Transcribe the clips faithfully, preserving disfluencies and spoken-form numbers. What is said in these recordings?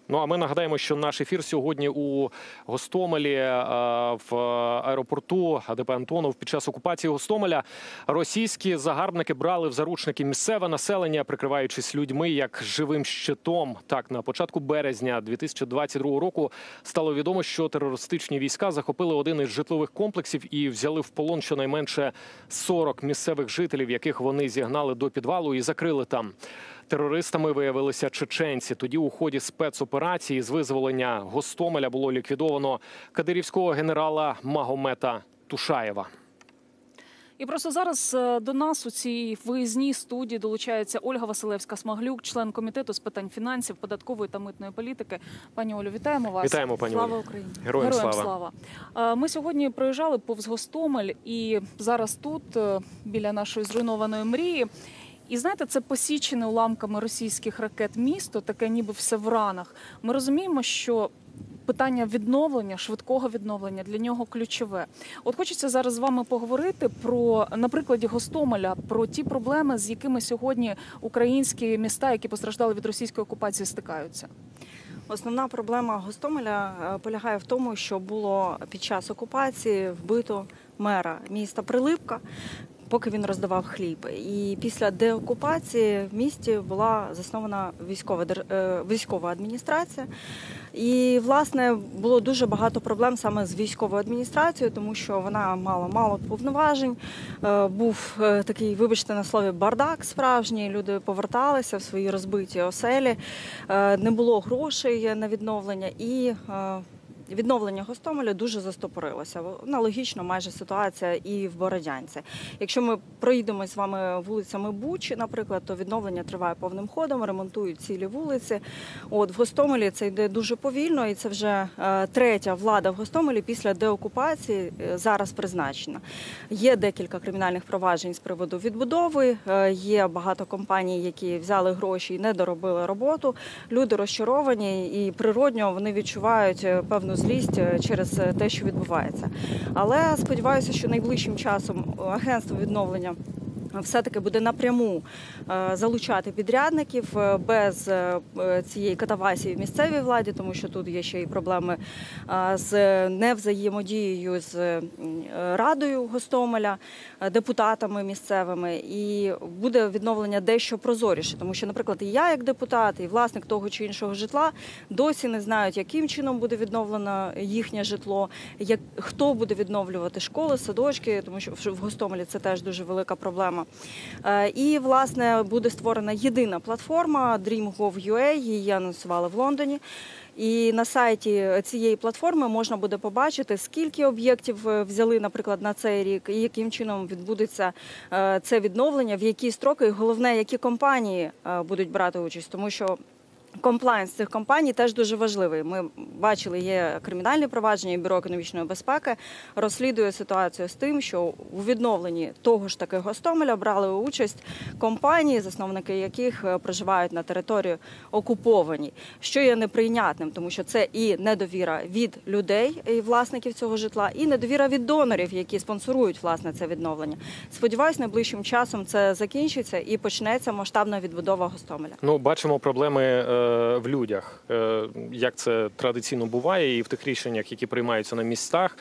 Ну, а ми нагадаємо, що наш ефір сьогодні у Гостомелі, в аеропорту А Д П Антонов. Під час окупації Гостомеля російські загарбники брали в заручники місцеве населення, прикриваючись людьми як живим щитом. Так, на початку березня дві тисячі двадцять другого року стало відомо, що терористичні війська захопили один із житлових комплексів і взяли в полон щонайменше сорок місцевих жителів, яких вони зігнали до підвалу і закрили там. Терористами виявилися чеченці. Тоді у ході спецоперації з визволення Гостомеля було ліквідовано кадирівського генерала Магомета Тушаєва. І просто зараз до нас у цій виїзній студії долучається Ольга Василевська-Смаглюк, член комітету з питань фінансів, податкової та митної політики. Пані Олю, вітаємо вас. Вітаємо, пані Олю. Слава Україні. Героям, Героям слава. слава. Ми сьогодні проїжджали повз Гостомель і зараз тут, біля нашої зруйнованої мрії. І знаєте, це посічене уламками російських ракет місто, таке ніби все в ранах. Ми розуміємо, що питання відновлення, швидкого відновлення для нього ключове. От хочеться зараз з вами поговорити про, на прикладі Гостомеля, про ті проблеми, з якими сьогодні українські міста, які постраждали від російської окупації, стикаються. Основна проблема Гостомеля полягає в тому, що було під час окупації вбито мера міста Прилипка, поки він роздавав хліб. І після деокупації в місті була заснована військова, військова адміністрація. І, власне, було дуже багато проблем саме з військовою адміністрацією, тому що вона мала мало повноважень. Був такий, вибачте на слові, бардак справжній. Люди поверталися в свої розбиті оселі, не було грошей на відновлення і відновлення Гостомеля дуже застопорилося. Аналогічно майже ситуація і в Бородянці. Якщо ми проїдемось з вами вулицями Бучі, наприклад, то відновлення триває повним ходом, ремонтують цілі вулиці. От в Гостомелі це йде дуже повільно, і це вже е, третя влада в Гостомелі після деокупації е, зараз призначена. Є декілька кримінальних проваджень з приводу відбудови, е, є багато компаній, які взяли гроші і не доробили роботу. Люди розчаровані і природньо вони відчувають певну злість через те, що відбувається. Але сподіваюся, що найближчим часом агентство відновлення все-таки буде напряму залучати підрядників без цієї катавасії в місцевій владі, тому що тут є ще й проблеми з невзаємодією з Радою Гостомеля, депутатами місцевими, і буде відновлення дещо прозоріше, тому що, наприклад, і я як депутат, і власник того чи іншого житла досі не знають, яким чином буде відновлено їхнє житло, як, хто буде відновлювати школи, садочки, тому що в Гостомелі це теж дуже велика проблема. І, власне, буде створена єдина платформа Dream.gov.ua, її анонсували в Лондоні. І на сайті цієї платформи можна буде побачити, скільки об'єктів взяли, наприклад, на цей рік, і яким чином відбудеться це відновлення, в які строки, і головне, які компанії будуть брати участь, тому що комплаєнс цих компаній теж дуже важливий. Ми бачили, є кримінальні провадження, і Бюро економічної безпеки розслідує ситуацію з тим, що у відновленні того ж таки Гостомеля брали участь компанії, засновники яких проживають на території окупованій, що є неприйнятним, тому що це і недовіра від людей, і власників цього житла, і недовіра від донорів, які спонсорують, власне, це відновлення. Сподіваюсь, найближчим часом це закінчиться і почнеться масштабна відбудова Гостомеля. Ну, бачимо проблеми в людях, як це традиційно буває і в тих рішеннях, які приймаються на місцях.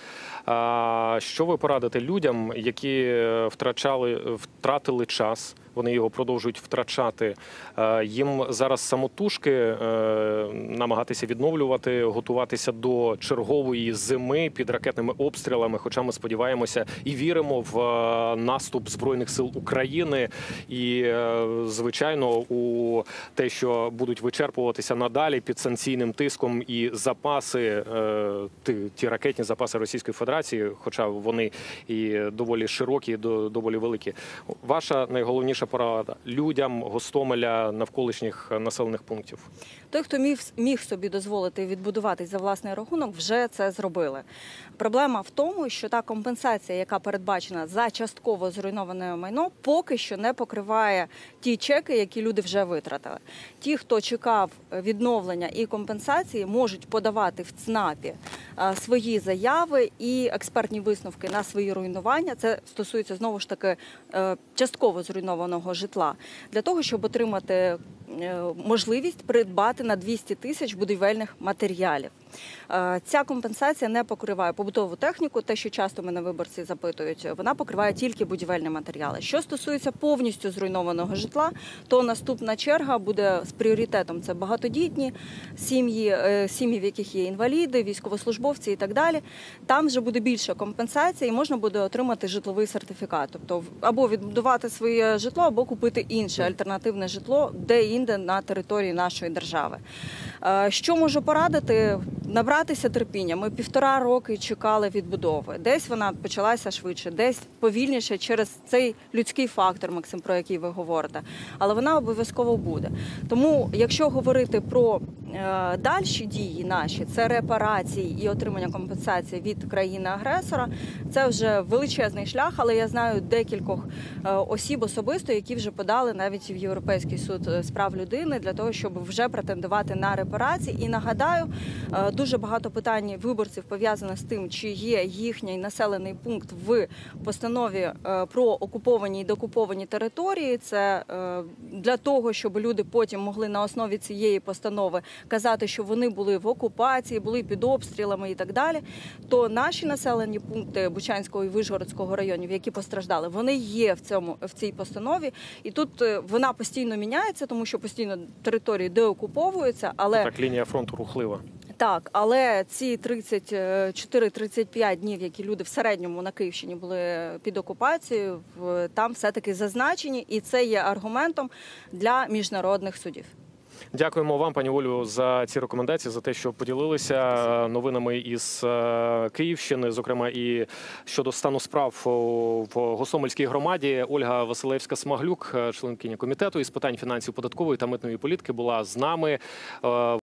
Що ви порадите людям, які втрачали, втратили час, вони його продовжують втрачати? Їм зараз самотужки намагатися відновлювати, готуватися до чергової зими під ракетними обстрілами, хоча ми сподіваємося і віримо в наступ Збройних сил України і, звичайно, у те, що будуть вичерпуватися надалі під санкційним тиском і запаси, ті ракетні запаси Російської Федерації, хоча вони і доволі широкі, і доволі великі. Ваша найголовніша порада людям Гостомеля, навколишніх населених пунктів? Той, хто міг, міг собі дозволити відбудуватись за власний рахунок, вже це зробили. Проблема в тому, що та компенсація, яка передбачена за частково зруйноване майно, поки що не покриває ті чеки, які люди вже витратили. Ті, хто чекав відновлення і компенсації, можуть подавати в ЦНАПі свої заяви і експертні висновки на свої руйнування. Це стосується, знову ж таки, частково зруйнованого житла. Для того, щоб отримати е, можливість придбати на двісті тисяч будівельних матеріалів. Е, Ця компенсація не покриває побутову техніку, те, що часто мене виборці запитують, вона покриває тільки будівельні матеріали. Що стосується повністю зруйнованого житла, то наступна черга буде з пріоритетом. Це багатодітні сім'ї, е, сім'ї, в яких є інваліди, військовослужбовці і так далі. Там вже буде більша компенсація і можна буде отримати житловий сертифікат. Тобто або відбудувати своє житло, або купити інше альтернативне житло де-інде на території нашої держави. Е, Що можу порадити? Набратися терпіння. Ми півтора роки чекали відбудови. Десь вона почалася швидше, десь повільніше через цей людський фактор, Максим, про який ви говорите. Але вона обов'язково буде. Тому, якщо говорити про е, дальші дії наші, це репарації і отримання компенсації від країни-агресора, це вже величезний шлях, але я знаю декількох е, осіб особисто, які вже подали навіть в Європейський суд з прав людини для того, щоб вже претендувати на репарації. І нагадаю, е, дуже багато питань виборців пов'язано з тим, чи є їхній населений пункт в постанові е, про окуповані і деокуповані території. Це е, для того, щоб люди потім могли на основі цієї постанови казати, що вони були в окупації, були під обстрілами і так далі. То наші населені пункти Бучанського і Вишгородського районів, які постраждали, вони є в цьому в цій постанові. І тут е, вона постійно міняється, тому що постійно території деокуповуються, але Так, лінія фронту рухлива. Так, але ці тридцять чотири - тридцять п'ять днів, які люди в середньому на Київщині були під окупацією, в- там все-таки зазначені, і це є аргументом для міжнародних судів. Дякуємо вам, пані Олю, за ці рекомендації, за те, що поділилися новинами із е, Київщини, зокрема і щодо стану справ у- в Гостомельській громаді. Ольга Василевська-Смаглюк, членкиня комітету із питань фінансів, податкової та митної політики, була з нами. Е,